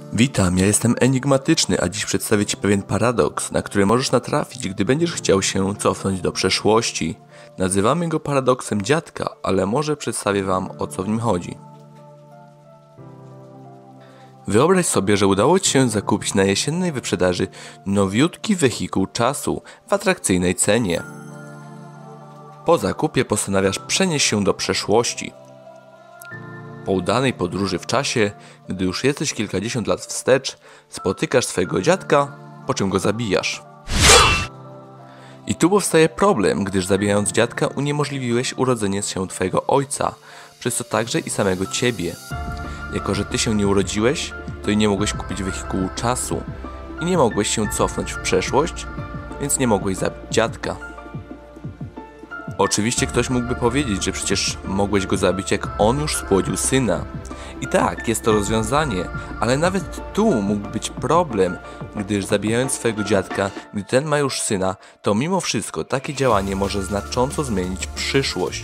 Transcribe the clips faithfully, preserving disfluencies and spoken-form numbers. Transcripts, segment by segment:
Witam, ja jestem enigmatyczny, a dziś przedstawię Ci pewien paradoks, na który możesz natrafić, gdy będziesz chciał się cofnąć do przeszłości. Nazywamy go paradoksem dziadka, ale może przedstawię Wam, o co w nim chodzi. Wyobraź sobie, że udało Ci się zakupić na jesiennej wyprzedaży nowiutki wehikuł czasu w atrakcyjnej cenie. Po zakupie postanawiasz przenieść się do przeszłości. Po udanej podróży w czasie, gdy już jesteś kilkadziesiąt lat wstecz, spotykasz swojego dziadka, po czym go zabijasz. I tu powstaje problem, gdyż zabijając dziadka uniemożliwiłeś urodzenie się twojego ojca, przez to także i samego ciebie. Jako że ty się nie urodziłeś, to i nie mogłeś kupić wehikułu czasu i nie mogłeś się cofnąć w przeszłość, więc nie mogłeś zabić dziadka. Oczywiście ktoś mógłby powiedzieć, że przecież mogłeś go zabić, jak on już spłodził syna. I tak, jest to rozwiązanie, ale nawet tu mógł być problem, gdyż zabijając swojego dziadka, gdy ten ma już syna, to mimo wszystko takie działanie może znacząco zmienić przyszłość.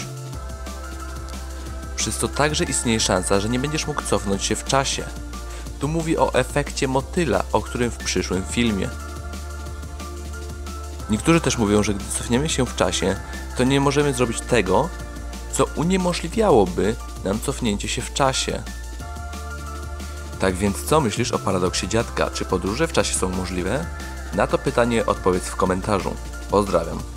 Przez to także istnieje szansa, że nie będziesz mógł cofnąć się w czasie. Tu mówi o efekcie motyla, o którym w przyszłym filmie. Niektórzy też mówią, że gdy cofniemy się w czasie, to nie możemy zrobić tego, co uniemożliwiałoby nam cofnięcie się w czasie. Tak więc co myślisz o paradoksie dziadka? Czy podróże w czasie są możliwe? Na to pytanie odpowiedz w komentarzu. Pozdrawiam.